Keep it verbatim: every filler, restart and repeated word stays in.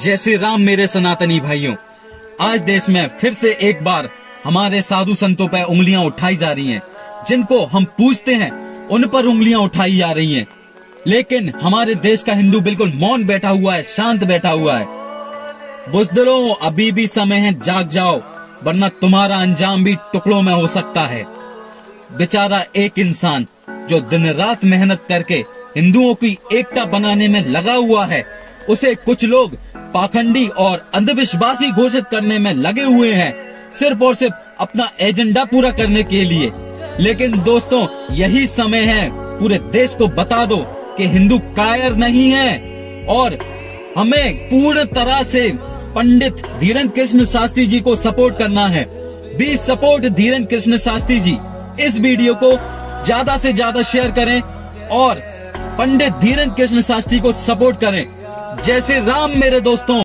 जय श्री राम मेरे सनातनी भाइयों। आज देश में फिर से एक बार हमारे साधु संतों पर उंगलियां उठाई जा रही हैं। जिनको हम पूजते हैं उन पर उंगलियां उठाई जा रही हैं। लेकिन हमारे देश का हिंदू बिल्कुल मौन बैठा हुआ है, शांत बैठा हुआ है। बुज़दिलों, अभी भी समय है, जाग जाओ, वरना तुम्हारा अंजाम भी टुकड़ों में हो सकता है। बेचारा एक इंसान जो दिन रात मेहनत करके हिंदुओं की एकता बनाने में लगा हुआ है, उसे कुछ लोग पाखंडी और अंधविश्वासी घोषित करने में लगे हुए हैं, सिर्फ और सिर्फ अपना एजेंडा पूरा करने के लिए। लेकिन दोस्तों, यही समय है पूरे देश को बता दो कि हिंदू कायर नहीं है और हमें पूर्ण तरह से पंडित धीरेन्द्र कृष्ण शास्त्री जी को सपोर्ट करना है। Be support Dhirendra Krishna Shastri ji. इस वीडियो को ज्यादा से ज्यादा शेयर करें और पंडित धीरेन्द्र कृष्ण शास्त्री को सपोर्ट करें। जय श्री राम मेरे दोस्तों।